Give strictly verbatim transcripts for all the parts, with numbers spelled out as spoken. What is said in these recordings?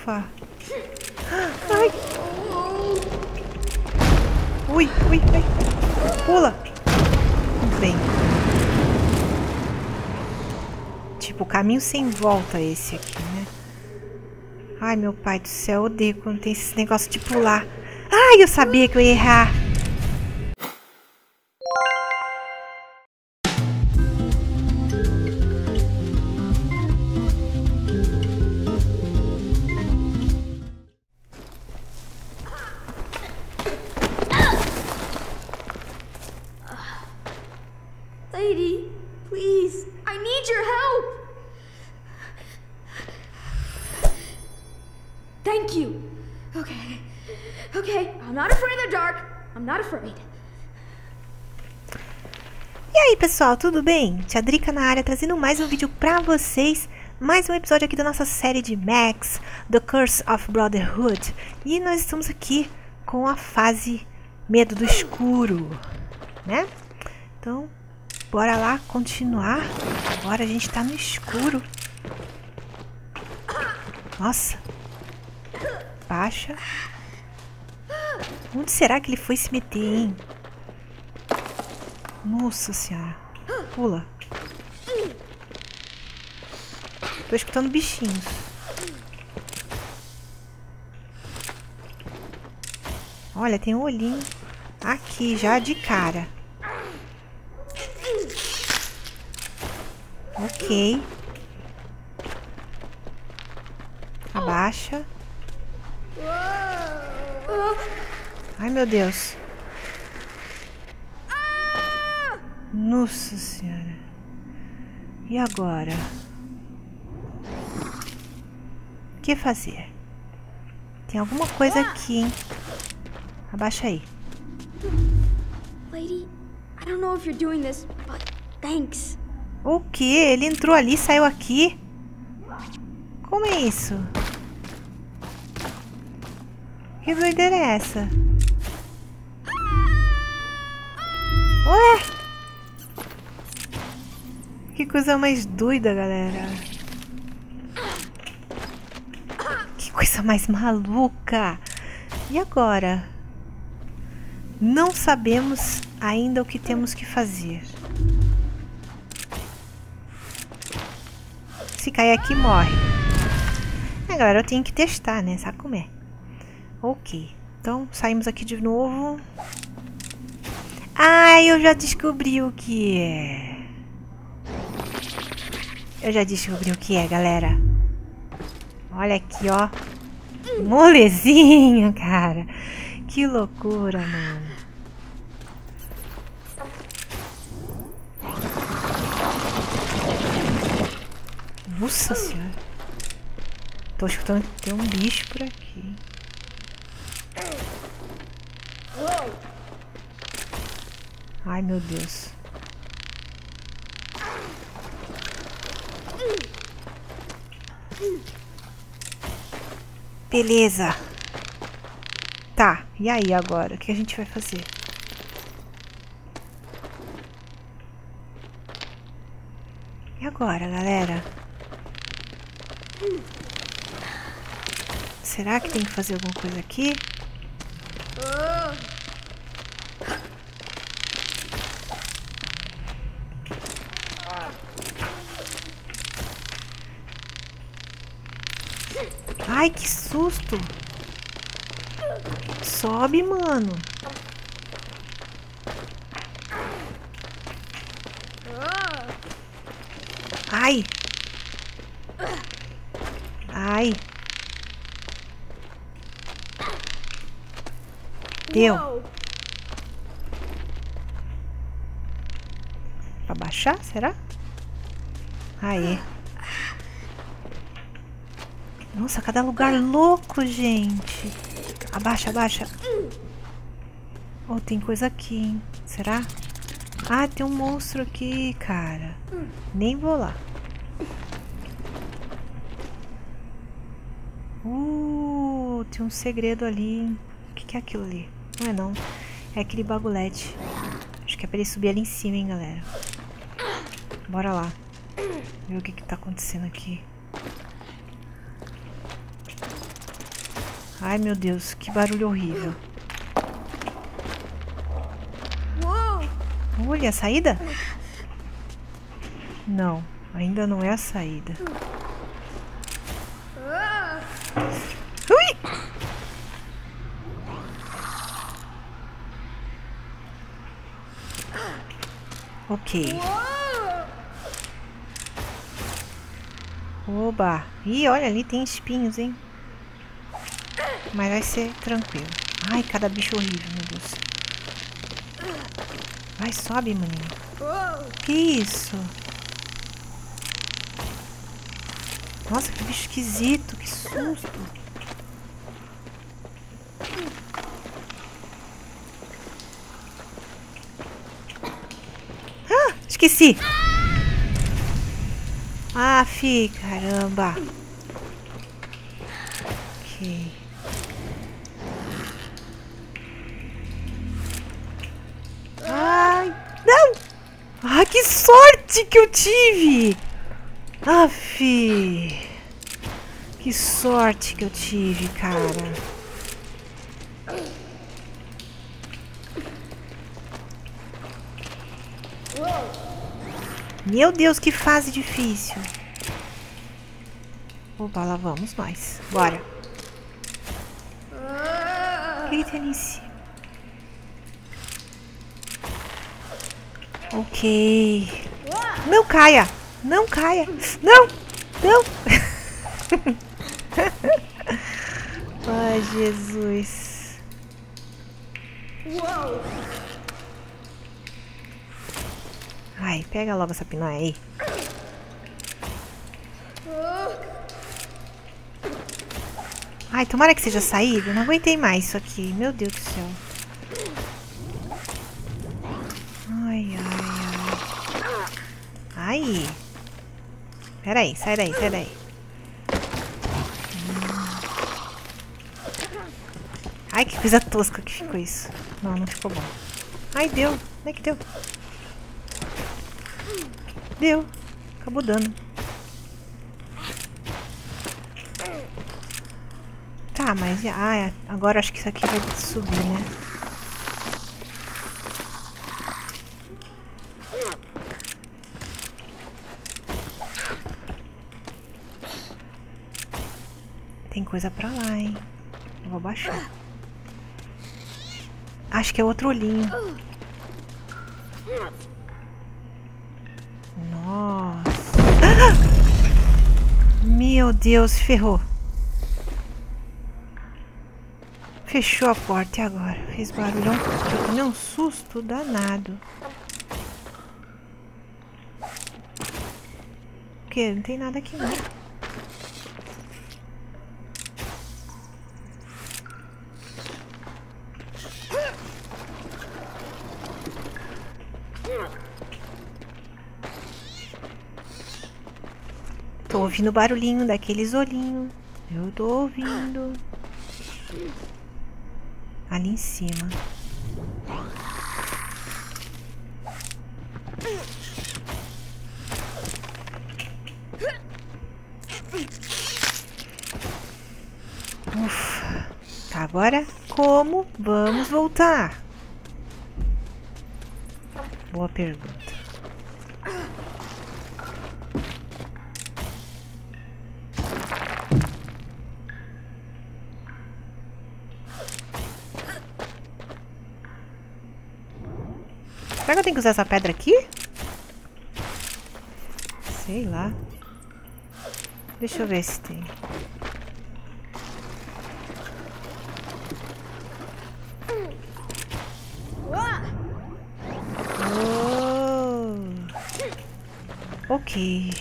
Ufa. Ai. Ui, ui, ui. Pula. Bem. Tipo, caminho sem volta esse aqui, né? Ai, meu pai do céu, eu odeio quando tem esse negócio de pular. Ai, eu sabia que eu ia errar. Lady, please, I need your help. Thank you. Okay. Okay, I'm not afraid of the dark. I'm not afraid. E aí, pessoal, tudo bem? Tia Drica na área, trazendo mais um vídeo pra vocês. Mais um episódio aqui da nossa série de Max, The Curse of Brotherhood. E nós estamos aqui com a fase Medo do Escuro, né? Então, bora lá continuar. Agora a gente tá no escuro. Nossa. Baixa. Onde será que ele foi se meter, hein? Nossa senhora. Pula. Tô escutando bichinhos. Olha, tem um olhinho aqui já de cara. Ok. Abaixa. Ai, meu Deus. Nossa senhora. E agora? O que fazer? Tem alguma coisa aqui, hein? Abaixa aí. Lady, I don't know if you're doing this, but thanks. O que? Ele entrou ali e saiu aqui? Como é isso? Que doideira é essa? Ué? Que coisa mais doida, galera. Que coisa mais maluca. E agora? Não sabemos ainda o que temos que fazer. Se cair aqui, morre. É, galera, eu tenho que testar, né? Sabe como é? Ok. Então, saímos aqui de novo. Ai, eu já descobri o que é. Eu já descobri o que é, galera. Olha aqui, ó. Molezinha, cara. Que loucura, mano. Nossa senhora. Tô escutando que tem um bicho por aqui. Ai, meu Deus. Beleza. Tá, e aí agora? O que a gente vai fazer? E agora, galera? Será que tem que fazer alguma coisa aqui? Ai, que susto! Sobe, mano! Ai! Ai! Deu! Pra baixar, será? Aí. Nossa, cada lugar louco, gente. Abaixa, abaixa. Oh, tem coisa aqui, hein? Será? Ah, tem um monstro aqui, cara. Nem vou lá. Uh, tem um segredo ali. O que que é aquilo ali? Não é não. É aquele bagulete. Acho que é pra ele subir ali em cima, hein, galera. Bora lá. Ver o que que tá acontecendo aqui. Ai, meu Deus, que barulho horrível. Olha, a saída? Não, ainda não é a saída. Ui! Ok. Oba! Ih, olha, ali tem espinhos, hein? Mas vai ser tranquilo. Ai, cada bicho horrível, meu Deus. Vai, sobe, maninho. Que isso? Nossa, que bicho esquisito. Que susto. Ah, esqueci. Ah, fi, caramba. Ok. Ai, não! Ah, que sorte que eu tive! Aff! Que sorte que eu tive, cara. Meu Deus, que fase difícil. Opa, lá vamos nós. Bora. O que tem ali em cima? Ok. Não caia. Não caia. Não. Não. Ai, Jesus. Ai, pega logo essa pinaia aí. Ai, tomara que seja saído. Não aguentei mais isso aqui. Meu Deus do céu. Ai, ai, ai. Ai. Peraí, sai daí, sai daí. Ai, que coisa tosca que ficou isso. Não, não ficou bom. Ai, deu. Como é que deu? Deu. Acabou dando. Tá, mas... Ah, agora acho que isso aqui vai subir, né? Tem coisa pra lá, hein? Eu vou baixar. Acho que é outro olhinho. Nossa. Ah! Meu Deus, ferrou. Fechou a porta e agora? Fez barulhão. Eu tomei um susto danado. O que? Não tem nada aqui não. Tô ouvindo o barulhinho daqueles olhinhos. Eu tô ouvindo. Ali em cima. Ufa. Tá, agora como vamos voltar? Boa pergunta. Será que eu tenho que usar essa pedra aqui? Sei lá. Deixa eu ver se tem. Oh. Ok.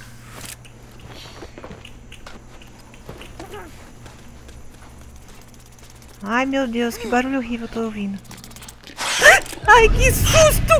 Ai, meu Deus, que barulho horrível eu tô ouvindo. Ai, que susto!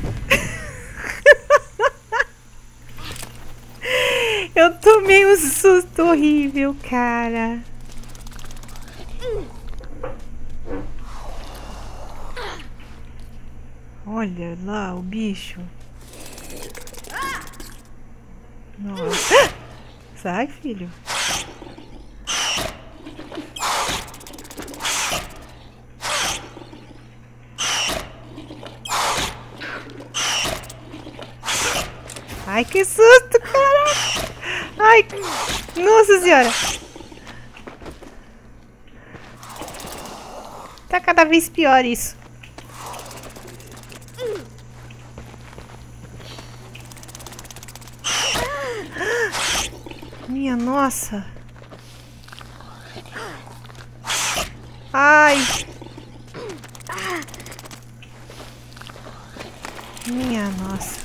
Eu tomei um susto horrível, cara. Olha lá o bicho. Nossa. Sai, filho. Ai, que susto, caraca. Ai, nossa senhora. Tá cada vez pior isso. Minha nossa. Ai. Minha nossa.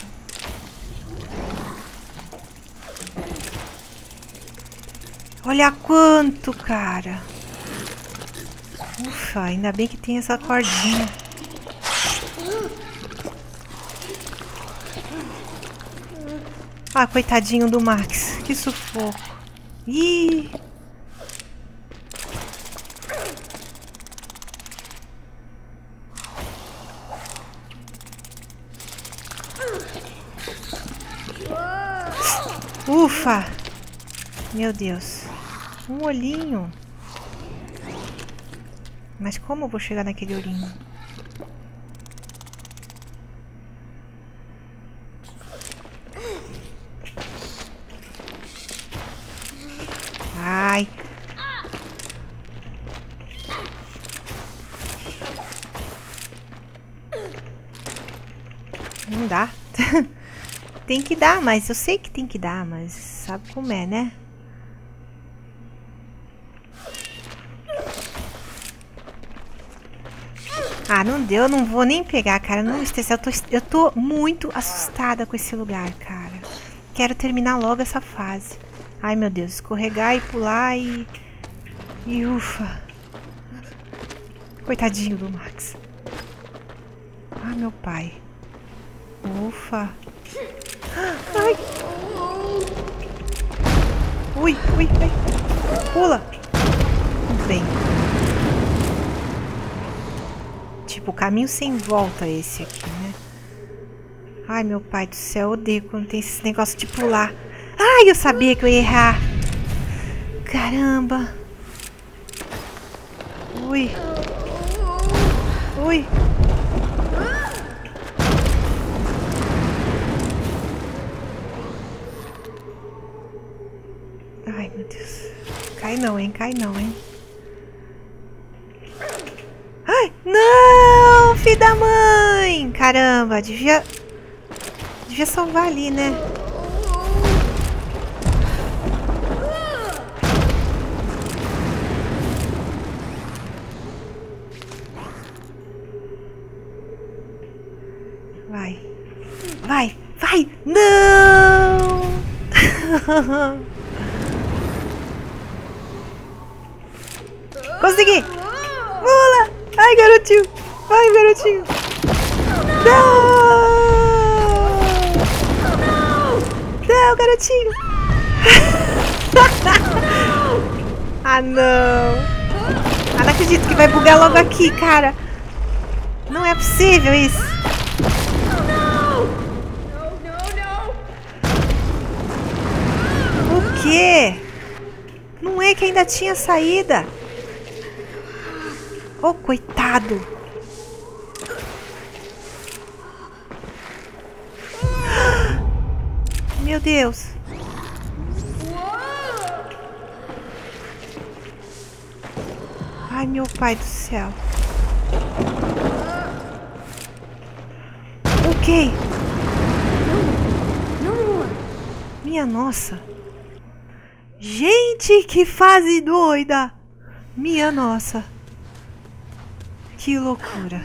Olha quanto, cara. Ufa, ainda bem que tem essa cordinha. Ah, coitadinho do Max. Que sufoco. Ih. Ufa. Meu Deus. Um olhinho. Mas como eu vou chegar naquele olhinho? Ai. Não dá. Tem que dar, mas eu sei que tem que dar, mas sabe como é, né? Ah, não deu, eu não vou nem pegar, cara. Não estressar, eu tô, eu tô muito assustada com esse lugar, cara. Quero terminar logo essa fase. Ai, meu Deus, escorregar e pular e... E ufa. Coitadinho do Max. Ah, meu pai. Ufa. Ai. Ui, ui, ui. Pula. Muito bem. Tipo, caminho sem volta esse aqui, né? Ai, meu pai do céu, eu odeio quando tem esse negócio de pular. Ai, eu sabia que eu ia errar. Caramba. Ui. Ui. Ai, meu Deus. Cai não, hein? Cai não, hein? Ai, não! Filho da mãe! Caramba, devia... Devia salvar ali, né? Vai. Vai, vai! Não! Consegui! Pula! Ai, garotinho! Vai, garotinho! Não! Não, garotinho! Ah, não! Ah, não acredito que vai bugar logo aqui, cara! Não é possível isso! O quê? Não é que ainda tinha saída? Oh, coitado! Meu Deus! Ai, meu pai do céu! Ok! Minha nossa! Gente, que fase doida! Minha nossa! Que loucura!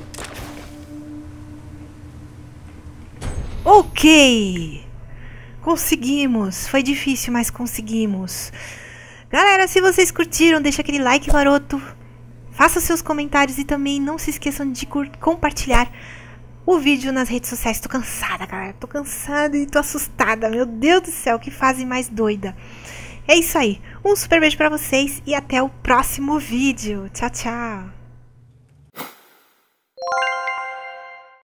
Ok! Conseguimos! Foi difícil, mas conseguimos! Galera, se vocês curtiram, deixa aquele like maroto. Faça seus comentários e também não se esqueçam de compartilhar o vídeo nas redes sociais. Tô cansada, galera. Tô cansada e tô assustada. Meu Deus do céu, que fase mais doida. É isso aí. Um super beijo pra vocês e até o próximo vídeo. Tchau, tchau.